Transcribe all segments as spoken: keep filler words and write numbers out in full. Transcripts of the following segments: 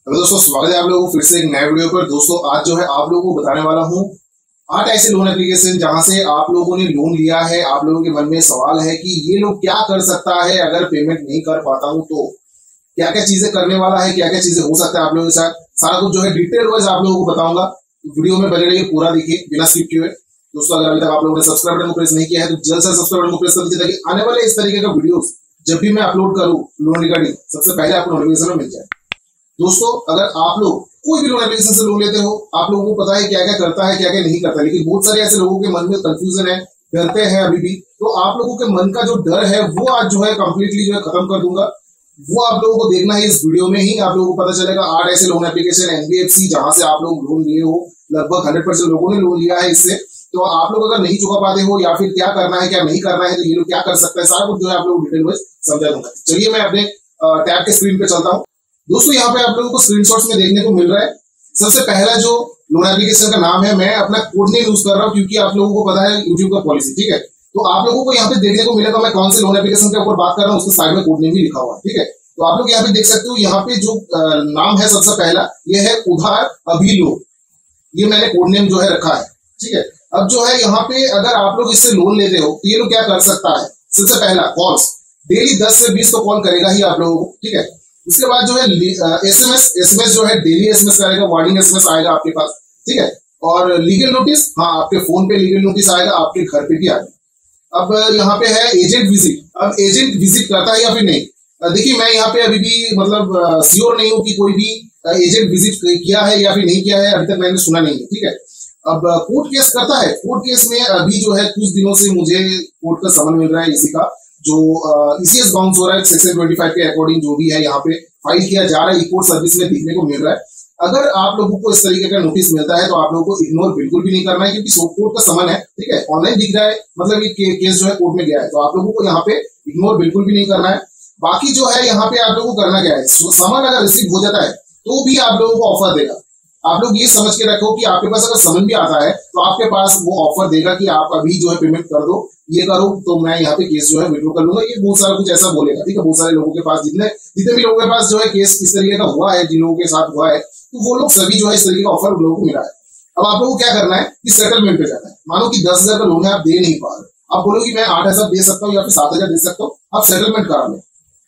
Hello दोस्तों, स्वागत है आप लोगों को फिर से एक नए वीडियो पर। दोस्तों आज जो है आप लोगों को बताने वाला हूँ आठ ऐसे लोन एप्लीकेशन जहां से आप लोगों ने लोन लिया है। आप लोगों के मन में सवाल है कि ये लोग क्या कर सकता है अगर पेमेंट नहीं कर पाता हूँ तो क्या क्या चीजें करने वाला है, क्या क्या चीजें हो सकता है आप लोगों के साथ। सारा कुछ जो है डिटेल वाइज आप लोगों को बताऊंगा। वीडियो में बने रहिए, पूरा देखिए बिना स्किप किए। दोस्तों अगर अभी तक आप लोगों ने सब्सक्राइब बटन को प्रेस नहीं किया है तो जल्द से सब्सक्राइब बटन को प्रेस कर दीजिए ताकि आने वाले इस तरीके का वीडियो जब भी मैं अपलोड करूँ लोन रिगार्डिंग सबसे पहले आपको नोटिफिकेशन में मिल जाए। दोस्तों अगर आप लोग कोई भी लोन एप्लीकेशन से लोन लेते हो, आप लोगों को पता है क्या क्या करता है क्या क्या नहीं करता, लेकिन बहुत सारे ऐसे लोगों के मन में कंफ्यूजन है, डरते हैं अभी भी। तो आप लोगों के मन का जो डर है वो आज जो है कंप्लीटली जो है खत्म कर दूंगा। वो आप लोगों को देखना है इस वीडियो में ही। आप लोगों को पता चलेगा आठ ऐसे लोन एप्लीकेशन एनबीएफसी जहां से आप लोग लोन लिए हो। लगभग हंड्रेड परसेंट लोगों ने लोन लिया है इससे। तो आप लोग अगर नहीं चुका पाते हो या फिर क्या करना है क्या नहीं करना है तो ये लोग क्या कर सकते हैं, सारा कुछ जो है आप लोग डिटेल में समझा दूंगा। चलिए मैं अपने टैब के स्क्रीन पे चलता हूँ। दोस्तों यहाँ पे आप लोगों को स्क्रीनशॉट्स में देखने को मिल रहा है। सबसे पहला जो लोन एप्लीकेशन का नाम है, मैं अपना कोड नेम यूज कर रहा हूँ क्योंकि आप लोगों को पता है यूट्यूब का पॉलिसी, ठीक है। तो आप लोगों को यहाँ पे देखने को मिलेगा मैं कौन से लोन एप्लीकेशन के ऊपर बात कर रहा हूँ, उसके साइड में कोड नेम भी लिखा हुआ है, ठीक है। तो आप लोग यहाँ पे देख सकते हो, यहाँ पे जो नाम है सबसे पहला ये है उधार अभी लोन। ये मैंने कोड नेम जो है रखा है, ठीक है। अब जो है यहाँ पे अगर आप लोग इससे लोन लेते हो तो ये लोग क्या कर सकता है, सबसे पहला कॉल्स डेली दस से बीस तो कॉल करेगा ही आप लोगों को, ठीक है। उसके बाद जो है एसएमएस एसएमएस जो है डेली एसएमएस करेगा, वार्निंग एसएमएस आएगा आपके पास, ठीक है। और लीगल नोटिस, हाँ आपके फोन पे लीगल नोटिस आएगा, आपके घर पे भी आएगा। अब यहाँ पे है एजेंट विजिट। अब एजेंट विजिट करता है या फिर नहीं, देखिए मैं यहाँ पे अभी भी मतलब श्योर नहीं हूँ कि कोई भी एजेंट विजिट किया है या फिर नहीं किया है, अभी तक मैंने सुना नहीं है, ठीक है। अब कोर्ट केस करता है। कोर्ट केस में अभी जो है कुछ दिनों से मुझे कोर्ट का समन मिल रहा है, इसी का जो ईसीएस बाउंस हो रहा है सेक्शन पच्चीस के अकॉर्डिंग जो भी है यहाँ पे फाइल किया जा रहा है, ई कोर्ट सर्विस में देखने को मिल रहा है। अगर आप लोगों को इस तरीके का नोटिस मिलता है तो आप लोगों को इग्नोर बिल्कुल भी नहीं करना है क्योंकि कोर्ट का समन है, ठीक है। ऑनलाइन दिख रहा है, मतलब ये केस जो है कोर्ट में गया है, तो आप लोगों को यहाँ पे इग्नोर बिल्कुल भी नहीं करना है। बाकी जो है यहाँ पे आप लोगों को करना क्या है, समन अगर रिसीव हो जाता है तो भी आप लोगों को ऑफर देगा। आप लोग ये समझ के रखो कि आपके पास अगर समन भी आता है तो आपके पास वो ऑफर देगा कि आप अभी जो है पेमेंट कर दो, ये करो तो मैं यहाँ पे केस जो है विड्रॉ कर लूंगा। ये बहुत सारा कुछ ऐसा बोलेगा, ठीक है। बहुत सारे लोगों के पास जितने जितने भी लोगों के पास जो है केस इस तरीके का हुआ है, जिन लोगों के साथ हुआ है, तो वो लोग सभी जो है इस तरीके का ऑफर लोगों को मिला है। अब आप लोगों को क्या करना है कि सेटलमेंट पे जाना है। मानो कि दस हजार का लोन है, आप दे नहीं पा रहे, आप बोलो कि मैं आठ हजार दे सकता हूँ या फिर सात हजार दे सकता हूँ, आप सेटलमेंट करा लो।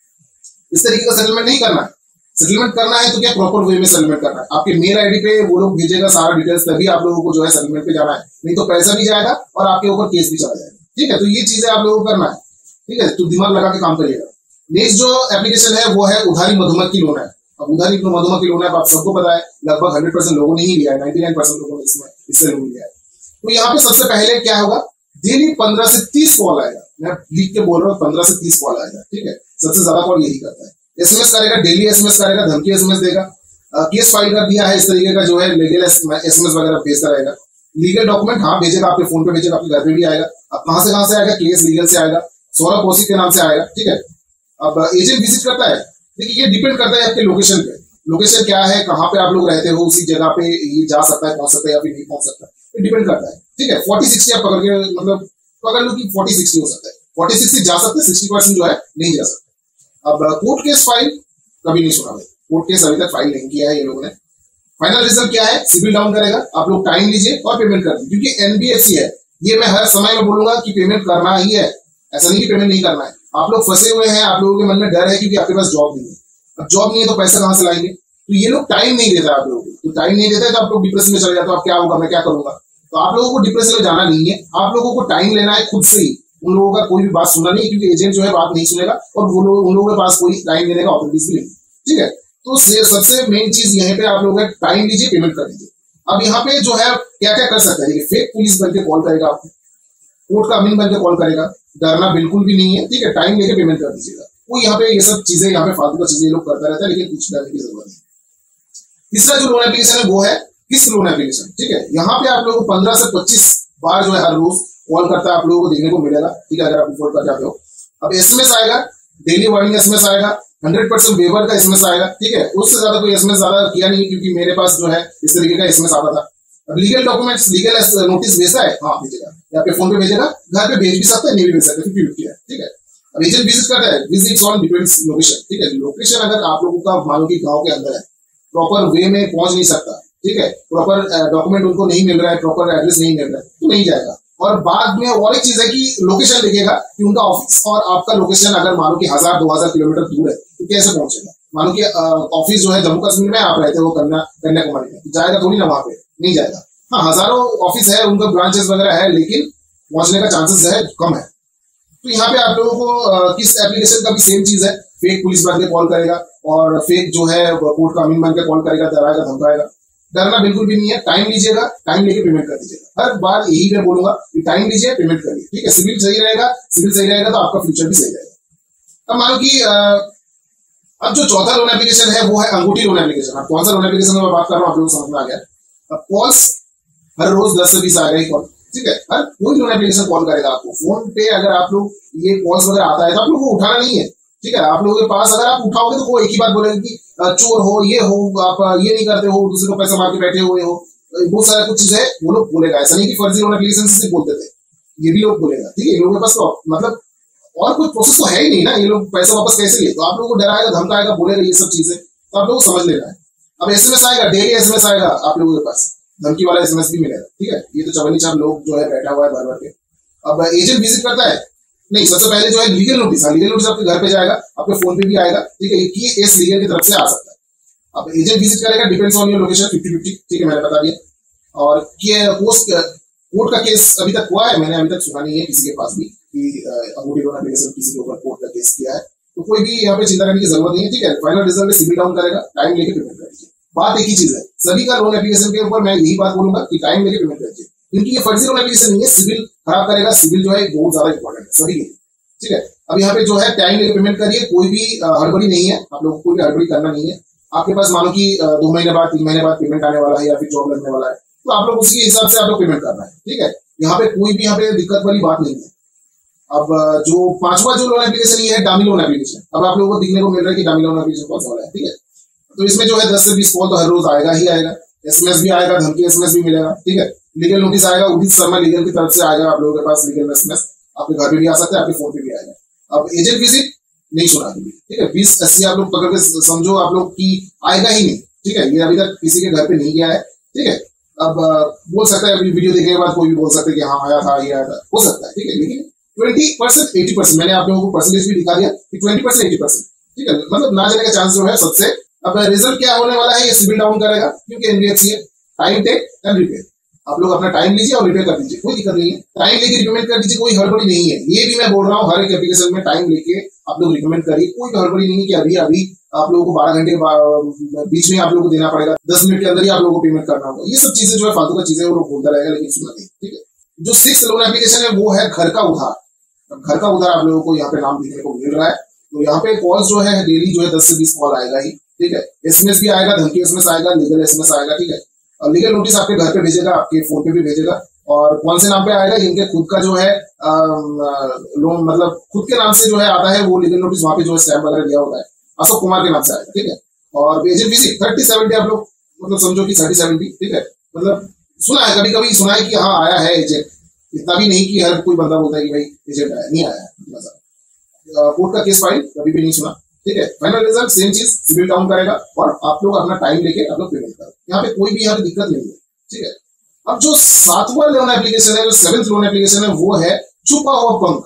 इस तरीके का सेटलमेंट नहीं करना है। सेटलमेंट करना है तो क्या प्रॉपर वे में सेटलमेंट करना है। आपके मेल आईडी पे वो लोग भेजेगा सारा डिटेल्स, तभी आप लोगों को जो है सेटलमेंट पे जाना है, नहीं तो पैसा भी जाएगा और आपके ऊपर केस भी चला जाएगा, ठीक है। तो ये चीजें आप लोगों को करना है, ठीक है। तो दिमाग लगा के काम करिएगा। नेक्स्ट जो एप्लीकेशन है वो है उधारी मधुमक्खी लोन है। अब उधारी मधुमक्खी लोन है, आप सबको पता है लगभग हंड्रेड परसेंट लोगों ने ही लिया है, नाइनटी नाइन परसेंट लोगों ने इसमें इससे लोन लिया है। तो यहाँ पे सबसे पहले क्या होगा, डेली पंद्रह से तीस कॉल आएगा। मैं लिख के बोल रहा हूँ पंद्रह से तीस कॉल आएगा, ठीक है। सबसे ज्यादा कॉल यही करता है। एसएमएस करेगा, डेली एसएमएस करेगा, धमकी एसएमएस देगा, केस फाइल कर दिया है इस तरीके का जो है लीगल एसएमएस वगैरह भेजता रहेगा। लीगल डॉक्यूमेंट हाँ भेजेगा, आपके फोन पे भेजेगा, आपके घर पे भी आएगा। अब कहां से कहां से आएगा, केस लीगल से आएगा, सौरभ कौशिक के नाम से आएगा, ठीक है। अब एजेंट विजिट करता है, देखिए ये डिपेंड करता है आपके लोकेशन पे। लोकेशन क्या है, कहाँ पे आप लोग रहते हो, उसी जगह पे ये जा सकता है, पहुंच सकता है या फिर नहीं पहुंच सकता, ये डिपेंड करता है, ठीक है। फोर्टी सिक्सटी आप पकड़ के मतलब पकड़ लो कि फोर्टी सिक्सटी हो सकता है, फोर्टी सिक्सटी जा सकते हैं, सिक्सटी परसेंट जो है नहीं जा सकता। अब कोर्ट केस फाइल कभी नहीं सुना भाई, कोर्ट केस अभी तक फाइल नहीं किया है ये लोगों ने। फाइनल रिजल्ट क्या है, सिविल डाउन करेगा। आप लोग टाइम लीजिए और पेमेंट कर दीजिए, क्योंकि एनबीएफसी है, ये मैं हर समय में बोलूंगा कि पेमेंट करना ही है, ऐसा नहीं कि पेमेंट नहीं करना है। आप लोग फंसे हुए हैं, आप लोगों के मन में डर है क्योंकि आपके पास जॉब नहीं है। अब जॉब नहीं है तो पैसा कहां से लाएंगे, तो ये लोग टाइम नहीं देता आप लोगों को। तो टाइम नहीं देता है तो आप लोग डिप्रेशन में चले जाते हो, अब क्या होगा, मैं क्या करूंगा। तो आप लोगों को डिप्रेशन में जाना नहीं है, आप लोगों को टाइम लेना है खुद से ही। उन लोगों का कोई भी बात सुनना नहीं, क्योंकि एजेंट जो है बात नहीं सुनेगा और वो लोग उन लोगों के पास कोई टाइम देने का ऑथोरिटी भी नहीं, ठीक है। तो सबसे मेन चीज यहीं पे आप लोग टाइम लीजिए, पेमेंट कर दीजिए। अब यहाँ पे जो है क्या क्या कर सकता है, फेक पुलिस बन के कॉल करेगा आपको, कोर्ट का अमीन बन के कॉल करेगा, डरना बिल्कुल भी नहीं है, ठीक है। टाइम लेके पेमेंट कर दीजिएगा। वो यहाँ पे ये सब चीजें यहाँ पे फालतू का चीजें लोग करता रहता है, लेकिन कुछ डरने की जरूरत नहीं। तीसरा जो लोन एप्लीकेशन है वो है किस लोन एप्लीकेशन, ठीक है। यहाँ पे आप लोगों को पंद्रह से पच्चीस बार जो है हर रोज कॉल करता है, आप लोगों को देखने को मिलेगा, ठीक है, अगर आप रिपोर्ट कर जाते हो। अब एसएमएस आएगा, डेली वार्निंग एसएमएस आएगा, हंड्रेड परसेंट वेवर का एसएमएस आएगा, ठीक है। उससे ज्यादा कोई एसएमएस ज्यादा किया नहीं क्योंकि मेरे पास जो है इस तरीके का एसएमएस आता था। अब लीगल डॉक्यूमेंट्स, लीगल नोटिस भेजा है, हाँ भेजेगा, या फिर फोन पे भेजेगा, घर पे भेज भी सकते हैं, नहीं भी भेज सकते, फिफ्टी फिफ्टी है, ठीक है। अब एजेंट विजिट करता है, विजिट्स ऑन डिपेंड्स लोकेशन, ठीक है। लोकेशन अगर आप लोगों का मानो कि गांव के अंदर है प्रॉपर वे में पहुंच नहीं सकता, ठीक है, प्रॉपर डॉक्यूमेंट उनको नहीं मिल रहा है, प्रॉपर एड्रेस नहीं मिल रहा है, तो नहीं जाएगा। और बाद में और एक चीज है कि लोकेशन लिखेगा कि उनका ऑफिस और आपका लोकेशन अगर मानो कि हजार दो हजार किलोमीटर दूर है तो कैसे पहुंचेगा। मानो कि ऑफिस जो है जम्मू कश्मीर में, आप रहते हो कन्या कन्याकुमारी में, जाएगा थोड़ी ना वहां पे, नहीं जाएगा। हाँ, हजारों ऑफिस है, उनका ब्रांचेस वगैरह है, लेकिन पहुंचने का चांसेस है कम है। तो यहाँ पे आप लोगों को किस एप्लीकेशन का भी सेम चीज है, फेक पुलिस बन के कॉल करेगा और फेक जो है कोर्ट का अमीन बन के कॉल करेगा, डराएगा धमकाएगा। डरना बिल्कुल भी नहीं है, टाइम लीजिएगा, टाइम लेके पेमेंट कर दीजिएगा। हर बार यही मैं बोलूंगा कि टाइम लीजिए, पेमेंट करिए, ठीक है। सिविल सही रहेगा, सिविल सही रहेगा तो आपका फ्यूचर भी सही रहेगा। अब मानो कि अब जो चौथा लोन एप्लीकेशन है वो है अंगूठी लोन एप्लीकेशन। अब कौन सा लोन एप्लीकेशन में बात कर रहा हूँ, आप लोगों को समझ में आ गया। अब कॉल्स हर रोज दस से बीस आ रही कॉल, ठीक है। हर कोई लोन एप्लीकेशन कॉल करेगा आपको फोन पे। अगर आप लोग ये कॉल्स वगैरह आता है तो आप लोग को उठाना नहीं है, ठीक है। आप लोगों के पास अगर आप उठाओगे तो वो एक ही बात बोलेंगे कि चोर हो, ये हो, आप ये नहीं करते हो, दूसरे को पैसा मार के बैठे हुए हो, बहुत सारा कुछ चीज है वो लोग बोलेगा। ऐसा नहीं कि फर्जी लोन एप्लीकेशन से बोलते थे, ये भी लोग बोलेगा, ठीक है। इन लोगों के पास तो मतलब और कोई प्रोसेस तो है ही नहीं ना, ये लोग पैसा वापस कैसे लिए। तो आप लोगों को डराएगा, धमकाएगा, बोलेगा ये सब चीजें, तो आप लोगों को समझ लेना है। अब एसएमएस आएगा, डेली एसएमएस आएगा आप लोगों के पास, धमकी वाला एसएमएस भी मिलेगा, ठीक है। ये तो चवनी चार लोग जो है बैठा हुआ है भर भर के। अब एजेंट विजिट करता है नहीं, सबसे पहले जो है लीगल नोटिस, लीगल नोटिस आपके घर पे जाएगा, आपके फोन पे भी आएगा, ठीक है। कि इस लीगल की तरफ से आ सकता है। अब एजेंट विजिट करेगा, depends on your location, fifty fifty, ठीक है, मैंने बता दिया। और कोर्ट का केस अभी तक हुआ है, मैंने अभी तक सुना नहीं है किसी के पास भी कि अंगूठी लोन एप्लीकेशन किसी के ऊपर कोर्ट का केस किया है, तो कोई भी यहाँ पे चिंता करने की जरूरत नहीं है, ठीक है। फाइनल रिजल्ट में सिविल डाउन करेगा, टाइम लेके पेमेंट कर दीजिए। बात एक ही चीज है, सभी का लोन एप्लीकेशन के ऊपर मैं यही बात बोलूंगा कि टाइम लेके पेमेंट करिए, क्योंकि ये फर्जी लोन एप्लीकेशन नहीं है, सिविल खराब करेगा। सिविल जो है बहुत ज्यादा इंपॉर्टेंट है सभी, ठीक है। अब यहाँ पे जो है टाइम लेके पेमेंट करिए, कोई भी हड़बड़ी नहीं है, आप लोगों को कोई भी हड़बड़ी करना नहीं है। आपके पास मानो कि दो महीने बाद, तीन महीने बाद पेमेंट आने वाला है या फिर जॉब लगने वाला है, तो आप लोग उसी हिसाब से आप लोग पेमेंट करना है, ठीक है। यहाँ पे कोई भी यहाँ पे दिक्कत वाली बात नहीं है। अब जो पांचवा जो लोन एप्लीकेशन ये है डामी लोन एप्लीकेशन। अब आप लोगों को दिखने को मिल रहा है कि डामी लोन एप्लीकेशन कौन सा वाला है, ठीक है। तो इसमें जो है दस से बीस कॉल तो हर रोज आएगा ही आएगा, एसएमएस भी आएगा, धमकी एसएमएस भी मिलेगा, ठीक है। लीगल नोटिस आएगा, उदित शर्मा लीगल की तरफ से आएगा आप लोगों के पास लीगल एसएमएस, आपके घर पे भी आ सकता है, आपके फोन पे भी आएगा। अब एजेंट विजिट नहीं सुना कभी, ठीक है। बीस अस्सी आप लोग पकड़ के समझो आप लोग की आएगा ही नहीं, ठीक है। ये अभी तक किसी के घर पे नहीं गया है, ठीक है। अब बोल सकता है वीडियो देखने के बाद कोई भी बोल सकता है कि हाँ आया था, ये आया था, हो सकता है, ठीक है। लेकिन ट्वेंटी परसेंट एटी परसेंट मैंने आप लोगों को परसेंटेज भी दिखा दिया कि ट्वेंटी परसेंट एटी परसेंट, ठीक है। मतलब ना जाने का चांस जो है सबसे। अब रिजल्ट क्या होने वाला है, ये सिविल डाउन करेगा, क्योंकि एनबीएफसी है। टाइम टेक एंड रिपेयर, आप लोग अपना टाइम लीजिए और रिपेयर कर दीजिए, कोई दिक्कत नहीं है। टाइम लेके रिकमेंड कर दीजिए, कोई हड़बड़ी नहीं है। ये भी मैं बोल रहा हूँ, हर एक एप्लीकेशन में टाइम लेके आप लोग रिकमेंड करिए, कोई हड़बड़ी नहीं है कि अभी अभी आप लोगों को बारह घंटे के बीच में आप लोगों को देना पड़ेगा, दस मिनट के अंदर ही आप लोगों को पेमेंट करना होगा। ये सब चीजें जो है फालतू का चीजें वो लोग बोलता रहेगा, लेकिन सुना नहीं, ठीक है। जो सिक्स लोन एप्लीकेशन है वो है घर का उधार। घर का उधार आप लोगों को यहाँ पे नाम देखने को मिल रहा है। तो यहाँ पे कॉल्स जो है डेली जो है दस से बीस कॉल आएगा ही, ठीक है। एसएमएस भी आएगा, धमकी एसएमएस आएगा, लीगल एसएमएस आएगा, ठीक है। लीगल नोटिस आपके घर पे भेजेगा, आपके फोन पे भी भेजेगा। और कौन से नाम पे आएगा, इनके खुद का जो है लोन, मतलब खुद के नाम से जो है आता है वो लीगल नोटिस, वहां पे जो है स्टैम्प वगैरह दिया होता है, अशोक कुमार के नाम से आएगा, ठीक है। और एजेंट विजिट थर्टी सेवेंटी आप लोग मतलब समझो कि थर्टी सेवेंटी, ठीक है। मतलब सुना है, कभी कभी सुना है कि हाँ आया है एजेंट, इतना भी नहीं कि हर कोई बंदा बोलता है कि भाई एजेंट आया, नहीं आया। कोर्ट का केस फाइल कभी भी नहीं सुना, ठीक है। फाइनल रिजल्ट सेम चीज, सिविल डाउन करेगा और आप लोग अपना टाइम लेके आप लोग पेमेंट करो। यहाँ पे कोई भी यहाँ पे दिक्कत नहीं है, ठीक है। अब जो सातवां लोन एप्लीकेशन है, जो सेवेंथ लोन एप्लीकेशन है, वो है छुपा हुआ पंख।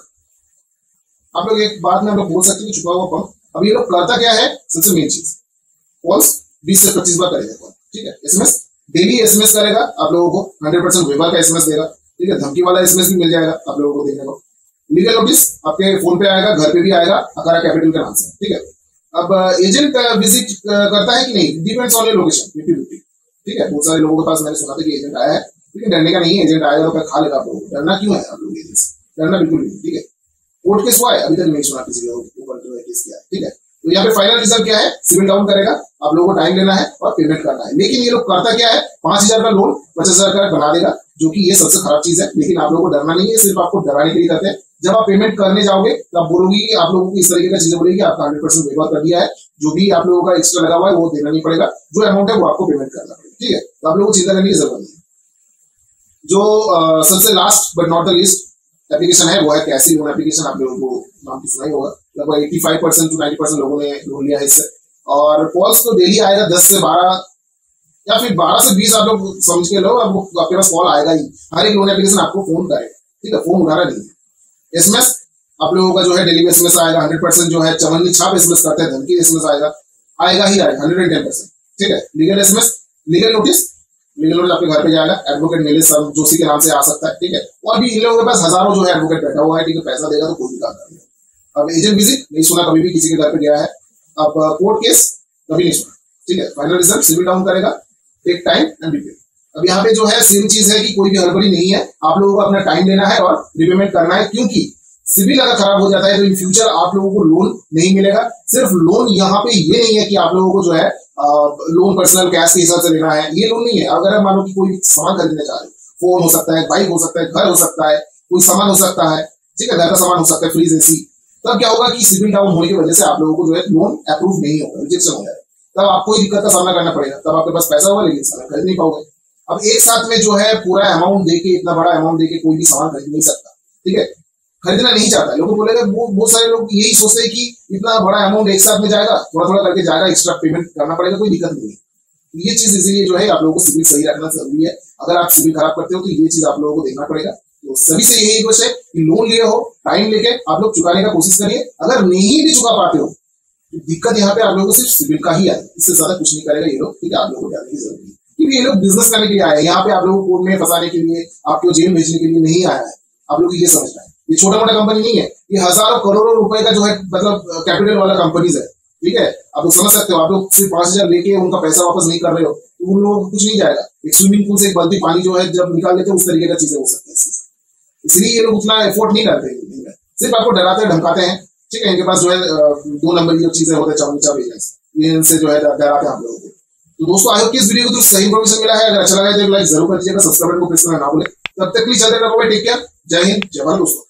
आप लोग एक बात में आप लोग बोल सकते हैं छुपा हुआ पंख। अब ये लोग करता क्या है, सबसे मेन चीज, कॉल्स बीस से पच्चीस बार करेगा कॉल, ठीक है। एसएमएस डेली एसएमएस करेगा, आप लोगों को हंड्रेड परसेंट वेबर का एसएमएस देगा, ठीक है। धमकी वाला एसएमएस भी मिल जाएगा आप लोगों को देखने को। लीगल नोटिस आपके फोन पे आएगा, घर पे भी आएगा, अकारा कैपिटल के नाम से, ठीक है। अब एजेंट विजिट करता है कि नहीं, depends on your location, fifty fifty, ठीक है। बहुत सारे लोगों के पास मैंने सुना था कि एजेंट आया है, लेकिन डरने का नहीं है। एजेंट आएगा तो खा लेगा आप लोगों को, डरना क्यों है आप लोग एजेंट से, डरना बिल्कुल नहीं, ठीक है। कोर्ट केस हुआ है, अभी तक नहीं सुना किसी के ऊपर केस किया, ठीक है। तो यहाँ पे फाइनल रिजल्ट क्या है, सिविल डाउन करेगा, आप लोगों को टाइम लेना है और पेमेंट करना है। लेकिन ये लोग करता क्या है, पांच हजार का लोन पचास हजार का बना देगा, जो कि ये सबसे खराब चीज है। लेकिन आप लोगों को डरना नहीं है, सिर्फ आपको डराने के लिए करते हैं। जब आप पेमेंट करने जाओगे तो आप बोलोगे कि आप लोगों को इस तरीके का चीजें बोलेगी, आपका हंड्रेड परसेंट वेवर कर दिया है, जो भी आप लोगों का एक्स्ट्रा लगा हुआ है वो देना नहीं पड़ेगा, जो अमाउंट है वो आपको पेमेंट करना पड़ेगा, ठीक है। तो आप लोगों को चिंता करने की जरूरत नहीं है। जो uh, सबसे last but not the least application है वो है कैसी लोन एप्लीकेशन। आप लोगों को नाम तो सुना ही होगा, लगभग eighty five percent to ninety percent लोगों ने लोन लिया है इससे। और कॉल्स तो डेली आएगा दस से बारह या फिर बारह से बीस आप लोग समझ के लो, आपको आपके पास कॉल आएगा ही। हर एक लोन एप्लीकेशन आपको फोन करेगा, ठीक है, फोन उठाना नहीं है। एसएमएस आप लोगों का जो है डेली एसएमएस आएगा, हंड्रेड परसेंट जो है चवन्नी छाप एसएमएस करते हैं, धमकी एसएमएस आएगा आएगा ही आएगा हंड्रेड एंड टेन परसेंट, ठीक है। Legal SMS, legal notice, legal notice आपके घर पे जाएगा, एडवोकेट नीलेश जोशी के नाम से आ सकता है, ठीक है। और भी इन लोगों के पास हजारों जो है एडवोकेट बैठा हुआ है, ठीक है, पैसा देगा तो कोई भी काम कर लेगा। अब एजेंट विजिट नहीं सुना कभी भी किसी के घर पे गया है। अब कोर्ट केस कभी नहीं सुना, ठीक है। फाइनल रिजल्ट सिविल डाउन करेगा, टेक टाइम एंड रिपेयर। अब यहाँ पे जो है सेम चीज है कि कोई भी हड़बड़ी नहीं है, आप लोगों को अपना टाइम लेना है और रिपेमेंट करना है, क्योंकि सिविल अगर खराब हो जाता है तो इन फ्यूचर आप लोगों को लोन नहीं मिलेगा। सिर्फ लोन यहाँ पे ये नहीं है कि आप लोगों को जो है लोन पर्सनल कैश के हिसाब से लेना है, ये लोन नहीं है। अगर आप मानो कि कोई सामान खरीदने जा रहे हो, फोन हो सकता है, बाइक हो सकता है, घर हो सकता है, कोई सामान हो सकता है, ठीक है, घर का सामान हो सकता है, फ्रिज एसी, तब क्या होगा कि सिविल डाउन होने की वजह से आप लोगों को जो है लोन अप्रूव नहीं होगा, रिजेक्शन हो जाएगा, तब आपको दिक्कत का सामना करना पड़ेगा। तब आपके पास पैसा होगा लेकिन सामान खरीद नहीं पाओगे। अब एक साथ में जो है पूरा अमाउंट देके, इतना बड़ा अमाउंट देके कोई भी सामान खरीद नहीं सकता, ठीक है, खरीदना नहीं चाहता। लोग बोलेगा, बहुत सारे लोग यही सोचते हैं कि इतना बड़ा अमाउंट एक साथ में जाएगा, थोड़ा थोड़ा करके जाएगा, एक्स्ट्रा पेमेंट करना पड़ेगा, कोई दिक्कत नहीं है। ये चीज इसीलिए जो है आप लोगों को सिविल सही रखना जरूरी है। अगर आप सिविल खराब करते हो तो ये चीज आप लोगों को देखना पड़ेगा। तो सभी से यही रिक्वेस्ट है कि लोन लिए हो, टाइम लेके आप लोग चुकाने का कोशिश करिए। अगर नहीं भी चुका पाते हो तो दिक्कत यहाँ पे आप लोगों को सिर्फ सिविल का ही आएगा, इससे ज्यादा कुछ नहीं करेगा ये लोग, ठीक है। आप लोगों को जानने की जरूरत है क्योंकि ये लोग बिजनेस करने के लिए आए हैं, यहाँ पे आप लोगों को कोर्ट में फंसाने के लिए, आपको जेल भेजने के लिए नहीं आया है। आप लोग ये समझना है, ये छोटा मोटा कंपनी नहीं है, ये हजारों करोड़ों रुपए का जो है मतलब कैपिटल वाला कंपनीज है, ठीक है। आप लोग समझ सकते हो, आप लोग सिर्फ पांच हजार लेके उनका पैसा वापस नहीं कर रहे हो तो उन लोगों को कुछ नहीं जाएगा। एक स्विमिंग पूल से एक बाल्टी पानी जो है जब निकाल लेते हैं उस तरीके का चीजें हो सकती है, इसलिए ये लोग उतना एफोर्ट नहीं करते, सिर्फ आपको डराते हैं, धमकाते हैं, ठीक है। इनके पास जो है दो नंबर की जो चीजें होते हैं, चावनीचा एजेंट्स, ये इनसे जो है डराते हैं आप लोगों को। तो दोस्तों आई होप कि इस वीडियो को तो सही इन्फॉर्मेशन मिला है। अगर अच्छा लगा तो लाइक जरूर कर दीजिएगा, सब्सक्राइब को प्रेस करना ना भूलें। तब तक के लिए चलते रहो, टेक केयर, जय हिंद, जय भारत दोस्तों।